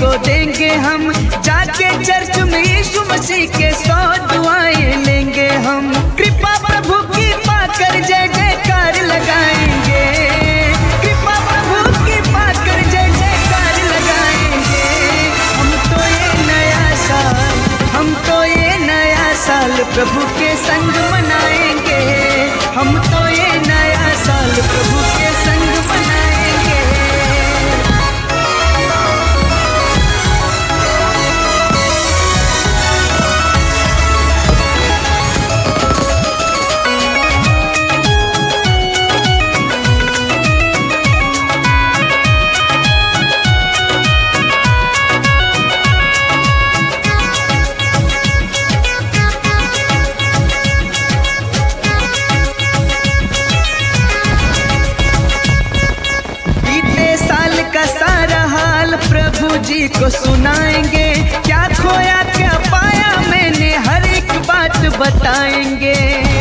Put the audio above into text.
को देंगे हम, जाके चर्च में यीशु मसीह के 100 दुआएं लेंगे हम। कृपा प्रभु की पाकर जय जयकार लगाएंगे, कृपा प्रभु की पाकर जय जयकार लगाएंगे। हम तो ये नया साल प्रभु के संग मनाएंगे, हम तो ये नया साल प्रभु के संग मनाएंगे। प्रभु जी को सुनाएंगे, क्या खोया क्या पाया मैंने हर एक बात बताएंगे।